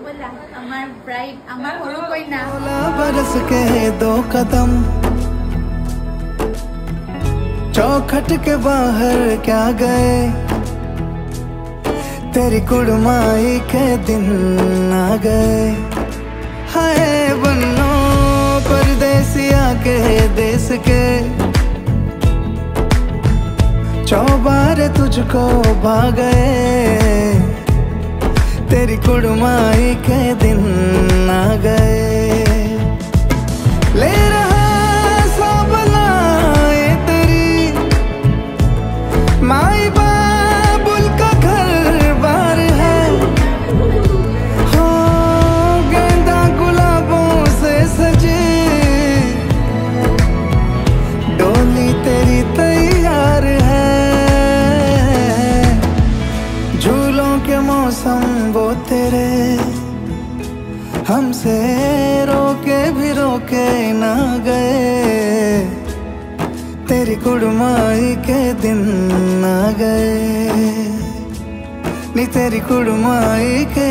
बरस के 2 कदम चौखट के बाहर क्या गए, तेरी कुड़माई के दिन आ गए। हाय बन्नो परदेसिया के देश के, चौबारे तुझको भा गए, तेरी कुड़माई के दिन आ गए। ले रहा सब लाए तेरी माई बाबुल का घर बार है, हो गेंदा गुलाबों से सजी डोली तेरी तैयार है। झूलों के मौसम वो तेरे हमसे रोके भी रोके ना गए, तेरी कुड़माई के दिन आ गए, नी तेरी कुड़माई के